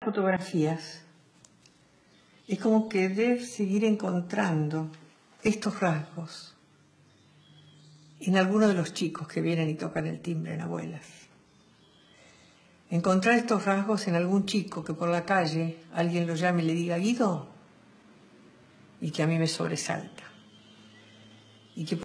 fotografías, es como querer seguir encontrando estos rasgos en alguno de los chicos que vienen y tocan el timbre en Abuelas. Encontrar estos rasgos en algún chico que por la calle alguien lo llame y le diga Guido, y que a mí me sobresalta. Y que